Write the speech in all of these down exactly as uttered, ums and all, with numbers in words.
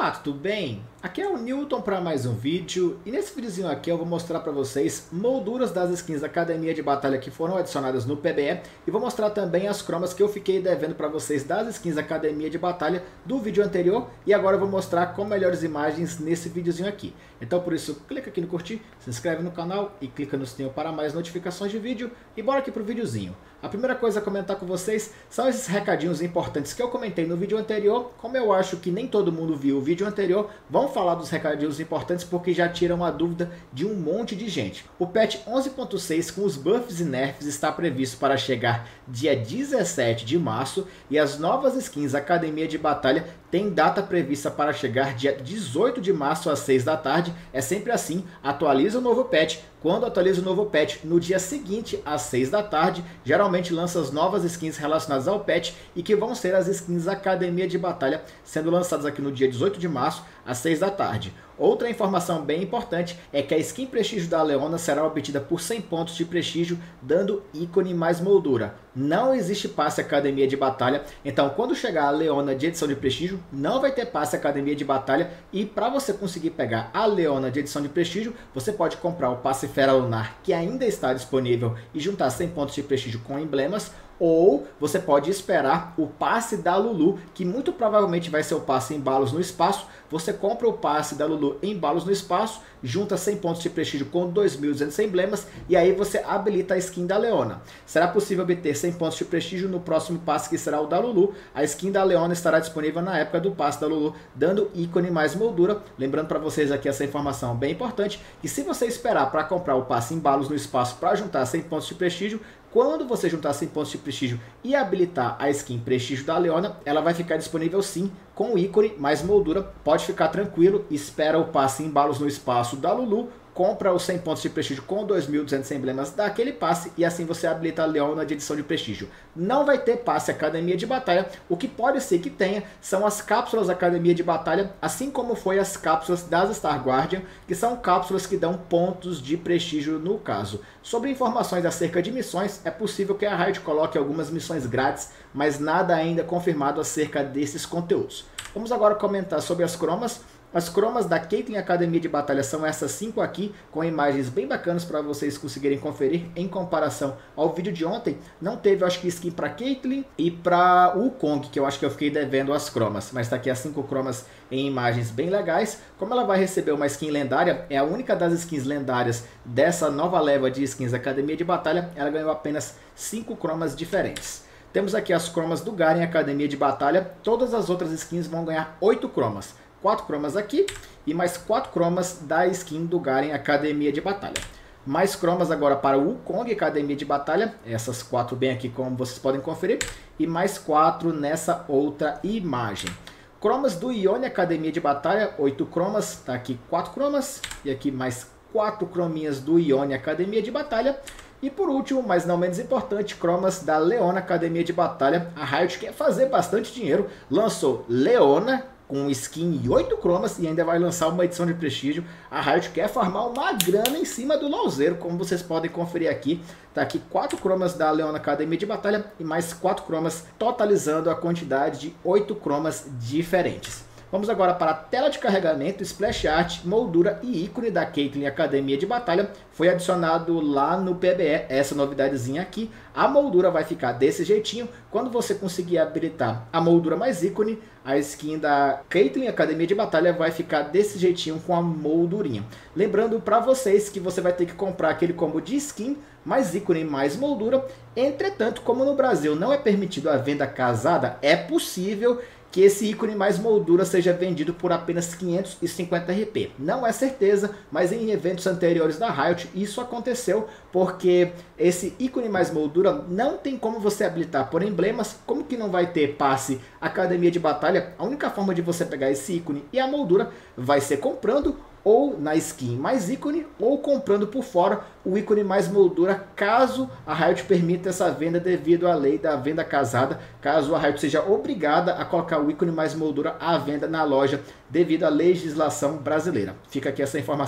Olá, tudo bem? Aqui é o Newton para mais um vídeo e nesse videozinho aqui eu vou mostrar para vocês molduras das skins da Academia de Batalha que foram adicionadas no P B E e vou mostrar também as cromas que eu fiquei devendo para vocês das skins da Academia de Batalha do vídeo anterior e agora eu vou mostrar com melhores imagens nesse videozinho aqui. Então por isso clica aqui no curtir, se inscreve no canal e clica no sininho para mais notificações de vídeo e bora aqui pro videozinho. A primeira coisa a comentar com vocês são esses recadinhos importantes que eu comentei no vídeo anterior. Como eu acho que nem todo mundo viu o vídeo anterior, vamos falar dos recadinhos importantes porque já tiram a dúvida de um monte de gente. O patch onze ponto seis com os buffs e nerfs está previsto para chegar dia dezessete de março e as novas skins Academia de Batalha tem data prevista para chegar dia dezoito de março às seis da tarde. É sempre assim, atualiza o novo patch. Quando atualiza o novo patch, no dia seguinte, às seis da tarde, geralmente lança as novas skins relacionadas ao patch e que vão ser as skins Academia de Batalha, sendo lançadas aqui no dia dezoito de março, às seis da tarde. Outra informação bem importante é que a skin prestígio da Leona será obtida por cem pontos de prestígio, dando ícone mais moldura. Não existe passe Academia de Batalha, então quando chegar a Leona de edição de prestígio, não vai ter passe Academia de Batalha e para você conseguir pegar a Leona de edição de prestígio, você pode comprar o passe Fera Lunar, que ainda está disponível, e juntar cem pontos de prestígio com emblemas, ou você pode esperar o passe da Lulu, que muito provavelmente vai ser o passe Embalos no Espaço. Você compra o passe da Lulu Embalos no Espaço, junta cem pontos de prestígio com dois mil e duzentos emblemas e aí você habilita a skin da Leona. Será possível obter cem pontos de prestígio no próximo passe, que será o da Lulu. A skin da Leona estará disponível na época do passe da Lulu, dando ícone mais moldura. Lembrando para vocês aqui essa informação bem importante, que se você esperar para comprar o passe Embalos no Espaço para juntar cem pontos de prestígio, quando você juntar cem pontos de prestígio e habilitar a skin prestígio da Leona, ela vai ficar disponível sim com o ícone mais moldura. Pode ficar tranquilo, espera o passe Embalos no Espaço da Lulu, compra os cem pontos de prestígio com dois mil e duzentos emblemas daquele passe e assim você habilita a Leona de edição de prestígio. Não vai ter passe Academia de Batalha, o que pode ser que tenha são as cápsulas Academia de Batalha, assim como foi as cápsulas das Star Guardian, que são cápsulas que dão pontos de prestígio no caso. Sobre informações acerca de missões, é possível que a Riot coloque algumas missões grátis, mas nada ainda confirmado acerca desses conteúdos. Vamos agora comentar sobre as cromas. As cromas da Caitlyn Academia de Batalha são essas cinco aqui, com imagens bem bacanas para vocês conseguirem conferir em comparação ao vídeo de ontem. Não teve, eu acho que skin para Caitlyn e para Wukong, que eu acho que eu fiquei devendo as cromas. Mas tá aqui as cinco cromas em imagens bem legais. Como ela vai receber uma skin lendária, é a única das skins lendárias dessa nova leva de skins Academia de Batalha, ela ganhou apenas cinco cromas diferentes. Temos aqui as cromas do Garen Academia de Batalha, todas as outras skins vão ganhar oito cromas. quatro cromas aqui e mais quatro cromas da skin do Garen Academia de Batalha. Mais cromas agora para o Wukong Academia de Batalha, essas quatro bem aqui como vocês podem conferir, e mais quatro nessa outra imagem. Cromas do Yone Academia de Batalha, oito cromas, tá aqui quatro cromas, e aqui mais quatro crominhas do Yone Academia de Batalha. E por último, mas não menos importante, cromas da Leona Academia de Batalha. A Riot quer fazer bastante dinheiro, lançou Leona com skin e oito cromas e ainda vai lançar uma edição de prestígio. A Riot quer farmar uma grana em cima do LoLzeiro, como vocês podem conferir aqui. Tá aqui quatro cromas da Leona Academia de Batalha e mais quatro cromas, totalizando a quantidade de oito cromas diferentes. Vamos agora para a tela de carregamento, splash art, moldura e ícone da Caitlyn Academia de Batalha. Foi adicionado lá no P B E essa novidadezinha aqui. A moldura vai ficar desse jeitinho. Quando você conseguir habilitar a moldura mais ícone, a skin da Caitlyn Academia de Batalha vai ficar desse jeitinho com a moldurinha. Lembrando para vocês que você vai ter que comprar aquele combo de skin mais ícone mais moldura. Entretanto, como no Brasil não é permitido a venda casada, é possível que esse ícone mais moldura seja vendido por apenas quinhentos e cinquenta R P. Não é certeza, mas em eventos anteriores da Riot isso aconteceu, porque esse ícone mais moldura não tem como você habilitar por emblemas. Como que não vai ter passe Academia de Batalha, a única forma de você pegar esse ícone e a moldura vai ser comprando ou na skin mais ícone, ou comprando por fora o ícone mais moldura, caso a Riot permita essa venda devido à lei da venda casada, caso a Riot seja obrigada a colocar o ícone mais moldura à venda na loja devido à legislação brasileira. Fica aqui essa informação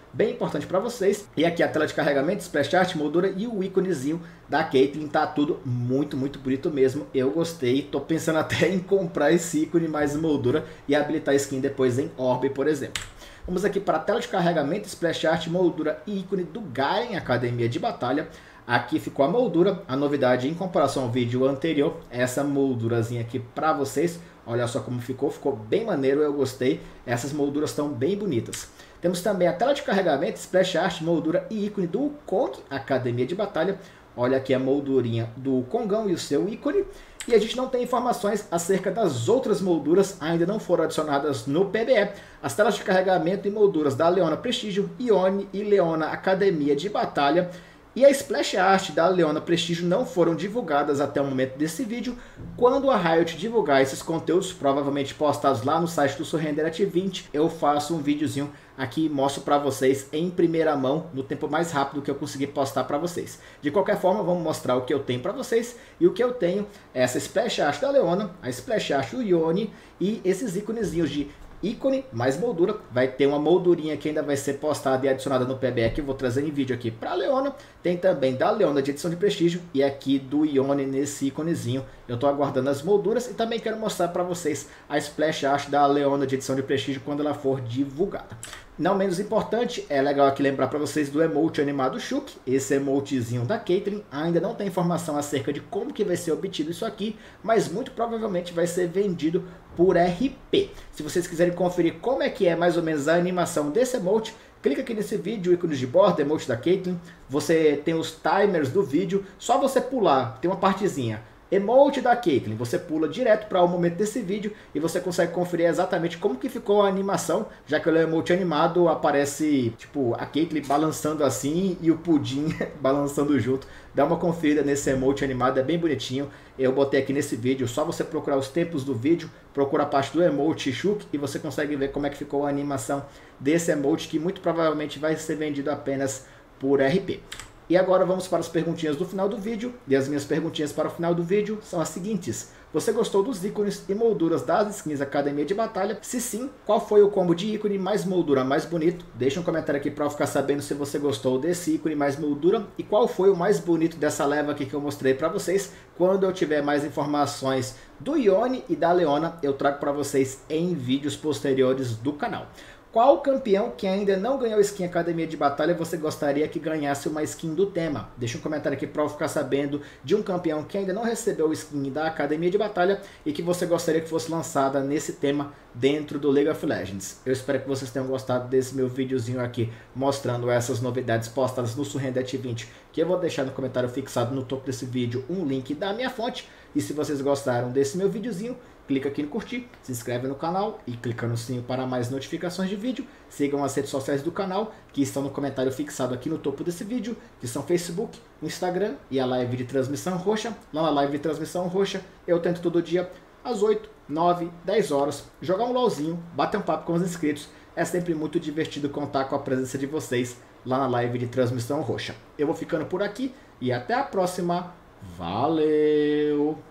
bem importante para vocês. E aqui a tela de carregamento, splash art, moldura e o íconezinho da Caitlyn, tá tudo muito, muito bonito mesmo. Eu gostei, tô pensando até em comprar esse ícone mais moldura e habilitar a skin depois em Orb, por exemplo. Vamos aqui para a tela de carregamento, splash art, moldura e ícone do Garen Academia de Batalha. Aqui ficou a moldura, a novidade em comparação ao vídeo anterior, essa moldurazinha aqui para vocês. Olha só como ficou, ficou bem maneiro, eu gostei. Essas molduras estão bem bonitas. Temos também a tela de carregamento, splash art, moldura e ícone do Kong Academia de Batalha. Olha aqui a moldurinha do Kongão e o seu ícone. E a gente não tem informações acerca das outras molduras, ainda não foram adicionadas no P B E. As telas de carregamento e molduras da Leona Prestígio, Ione e Leona Academia de Batalha. E a splash art da Leona Prestígio não foram divulgadas até o momento desse vídeo. Quando a Riot divulgar esses conteúdos, provavelmente postados lá no site do Surrender vinte, eu faço um videozinho aqui e mostro para vocês em primeira mão, no tempo mais rápido que eu conseguir postar para vocês. De qualquer forma, vamos mostrar o que eu tenho para vocês. E o que eu tenho é essa splash art da Leona, a splash art do Ione e esses íconezinhos de ícone mais moldura. Vai ter uma moldurinha que ainda vai ser postada e adicionada no P B E, que eu vou trazer em vídeo aqui para a Leona. Tem também da Leona de edição de prestígio e aqui do Ione nesse íconezinho. Eu estou aguardando as molduras e também quero mostrar para vocês a splash art da Leona de edição de prestígio quando ela for divulgada. Não menos importante, é legal aqui lembrar para vocês do emote animado Shulk, esse emotezinho da Caitlyn. Ainda não tem informação acerca de como que vai ser obtido isso aqui, mas muito provavelmente vai ser vendido por R P. Se vocês quiserem conferir como é que é mais ou menos a animação desse emote, clica aqui nesse vídeo, ícones de borda, emote da Caitlyn. Você tem os timers do vídeo, só você pular, tem uma partezinha. Emote da Caitlyn, você pula direto para o momento desse vídeo e você consegue conferir exatamente como que ficou a animação, já que o emote animado aparece tipo a Caitlyn balançando assim e o pudim balançando junto. Dá uma conferida nesse emote animado, é bem bonitinho. Eu botei aqui nesse vídeo, só você procurar os tempos do vídeo, procura a parte do emote Shulk e você consegue ver como é que ficou a animação desse emote, que muito provavelmente vai ser vendido apenas por R P. E agora vamos para as perguntinhas do final do vídeo. E as minhas perguntinhas para o final do vídeo são as seguintes. Você gostou dos ícones e molduras das skins Academia de Batalha? Se sim, qual foi o combo de ícone mais moldura mais bonito? Deixa um comentário aqui para eu ficar sabendo se você gostou desse ícone mais moldura. E qual foi o mais bonito dessa leva aqui que eu mostrei para vocês. Quando eu tiver mais informações do Ione e da Leona, eu trago para vocês em vídeos posteriores do canal. Qual campeão que ainda não ganhou skin Academia de Batalha você gostaria que ganhasse uma skin do tema? Deixa um comentário aqui para eu ficar sabendo de um campeão que ainda não recebeu skin da Academia de Batalha e que você gostaria que fosse lançada nesse tema dentro do League of Legends. Eu espero que vocês tenham gostado desse meu videozinho aqui mostrando essas novidades postadas no Surrender vinte, que eu vou deixar no comentário fixado no topo desse vídeo um link da minha fonte. E se vocês gostaram desse meu videozinho, clica aqui no curtir, se inscreve no canal e clica no sininho para mais notificações de vídeo. Sigam as redes sociais do canal, que estão no comentário fixado aqui no topo desse vídeo, que são Facebook, Instagram e a live de transmissão roxa. Lá na live de transmissão roxa, eu tento todo dia, às oito, nove, dez horas, jogar um LOLzinho, bater um papo com os inscritos. É sempre muito divertido contar com a presença de vocês lá na live de transmissão roxa. Eu vou ficando por aqui e até a próxima. Valeu!